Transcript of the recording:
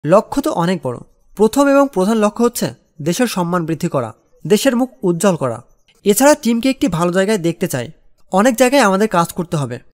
লক্ষ্য তো অনেক বড়। প্রথম এবং প্রধান লক্ষ্য হচ্ছে দেশের সম্মান বৃদ্ধি করা, দেশের মুখ উজ্জ্বল করা। এছাড়া টিমকে একটি ভালো জায়গায় দেখতে চাই। অনেক জায়গায় আমাদের কাজ করতে হবে।